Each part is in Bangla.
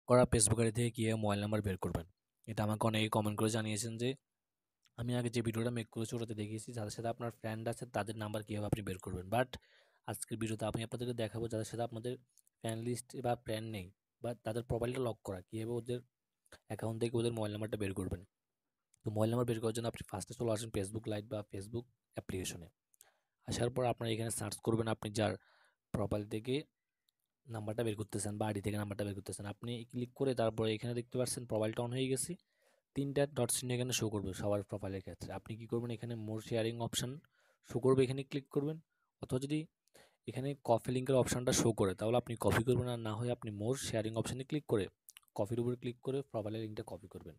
করা ফেসবুক আইডি থেকে কীভাবে মোবাইল নাম্বার বের করবেন। এটা আমাকে অনেকেই কমেন্ট করে জানিয়েছেন যে আমি আগে যে ভিডিওটা মেক করেছি ওটাতে দেখিয়েছি যাদের সাথে আপনার ফ্রেন্ড আছে তাদের নাম্বার কীভাবে আপনি বের করবেন। বাট আজকের ভিডিওতে আমি আপনাদেরকে দেখাবো যাদের সাথে আপনাদের ফ্রেন্ড লিস্ট বা ফ্রেন্ড নেই বা তাদের প্রোফাইলটা লক করা, কীভাবে ওদের অ্যাকাউন্ট থেকে ওদের মোবাইল নাম্বারটা বের করবেন। তো মোবাইল নাম্বার বের করার জন্য আপনি ফার্স্টে চলে আসেন ফেসবুক লাইট বা ফেসবুক অ্যাপ্লিকেশনে। আসার পর আপনারা এখানে সার্চ করবেন আপনি যার প্রোফাইল থেকে নাম্বারটা বের করতেছেন বা আইডি থেকে নাম্বারটা বের করতেছেন। আপনি ক্লিক করে তারপরে এখানে দেখতে পাচ্ছেন প্রোফাইলটা অন হয়ে গেছে, 3টা ডট চিহ্ন এখানে শো করবে সবার প্রোফাইলের ক্ষেত্রে। আপনি কি করবেন, এখানে মোর শেয়ারিং অপশন শো করবে, এখানে ক্লিক করবেন। অথবা যদি এখানে কপি লিঙ্কের অপশনটা শো করে তাহলে আপনি কপি করবেন, আর না হয় আপনি মোর শেয়ারিং অপশানে ক্লিক করে কপির উপরে ক্লিক করে প্রোফাইলের লিঙ্কটা কপি করবেন।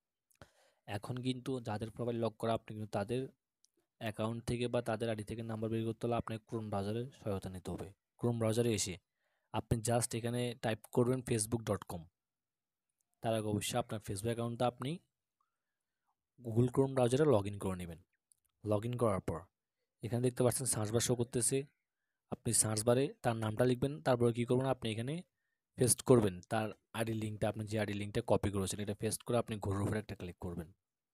এখন কিন্তু যাদের প্রোফাইল লক করা আপনি কিন্তু তাদের অ্যাকাউন্ট থেকে বা তাদের আইডি থেকে নাম্বার বের করতে হলে আপনাকে ক্রোম ব্রাউজারের সহায়তা নিতে হবে। ক্রোম ব্রাউজারে এসে আপনি জাস্ট এখানে টাইপ করবেন facebook.com। তার আগে অবশ্যই আপনার ফেসবুক অ্যাকাউন্টটা আপনি গুগল ক্রোম ব্রাউজারে লগ ইন করে নেবেন। লগ ইন করার পর এখানে দেখতে পাচ্ছেন সার্চ বার শো করতেছে, আপনি সার্চ বারে তার নামটা লিখবেন। তারপরে কী করবেন, আপনি এখানে পেস্ট করবেন তার আইডি লিঙ্কটা, আপনি যে আইডি লিঙ্কটা কপি করেছেন এটা পেস্ট করে আপনি ঘরের উপরে একটা ক্লিক করবেন।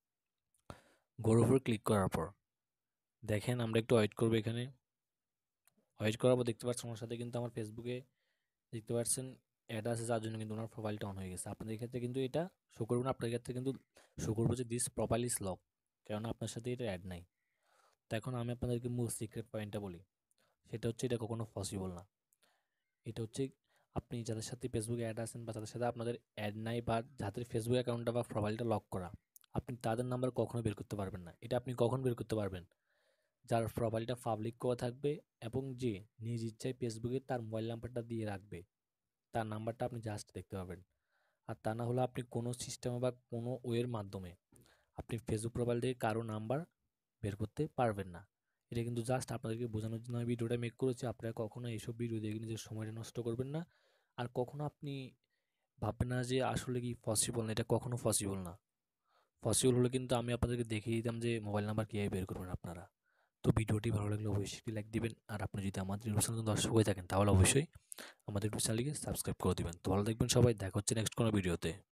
ঘরের উপরে ক্লিক করার পর দেখেন আমরা একটু ওয়েট করবো। এখানে ওয়েট করার পর দেখতে পাচ্ছেন ওনার সাথে কিন্তু আমার ফেসবুকে দেখতে পাচ্ছেন অ্যাড আছে, যার জন্য কিন্তু ওনার প্রোফাইলটা অন হয়ে গেছে। আপনাদের ক্ষেত্রে কিন্তু এটা শো করবে না, আপনাদের ক্ষেত্রে কিন্তু শো করবে যে দিস প্রোফাইল ইজ লক, কেননা আপনার সাথে এটা অ্যাড নাই। তো এখন আমি আপনাদেরকে মূল সিক্রেট পয়েন্টটা বলি, সেটা হচ্ছে এটা কখনো পসিবল না। এটা হচ্ছে আপনি যাদের সাথে ফেসবুকে অ্যাড আছেন বা যাদের সাথে আপনাদের অ্যাড নাই বা যাদের ফেসবুক অ্যাকাউন্টটা বা প্রোফাইলটা লক করা, আপনি তাদের নাম্বার কখনো বের করতে পারবেন না। এটা আপনি কখন বের করতে পারবেন, যার প্রোফাইলটা পাবলিক করা থাকবে এবং যে নিজ ইচ্ছায় ফেসবুকে তার মোবাইল নাম্বারটা দিয়ে রাখবে, তার নাম্বারটা আপনি জাস্ট দেখতে পাবেন। আর তা না হলে আপনি কোনো সিস্টেমে বা কোনো ওয়ের মাধ্যমে আপনি ফেসবুক প্রোফাইল থেকে কারো নাম্বার বের করতে পারবেন না। এটা কিন্তু জাস্ট আপনাদেরকে বোঝানোর জন্য আমি ভিডিওটা মেক করেছি। আপনারা কখনো এইসব ভিডিও দেখে নিজের সময়টা নষ্ট করবেন না। আর কখনো আপনি ভাববেন না যে আসলে কি পসিবল না, এটা কখনো পসিবল না। পসিবল হলে কিন্তু আমি আপনাদেরকে দেখিয়ে দিতাম যে মোবাইল নাম্বার কীভাবে বের করবেন আপনারা। তো ভিডিওটি ভালো লাগলে অবশ্যই লাইক দিবেন, আর আপনি যদি আমাদের ইউটিউব চ্যানেলে দর্শক হয়ে থাকেন তাহলে অবশ্যই আমাদের ইউটিউব চ্যানেলকে সাবস্ক্রাইব করে দিবেন। তো ভালো থাকবেন সবাই, দেখা হচ্ছে নেক্সট কোনো ভিডিওতে।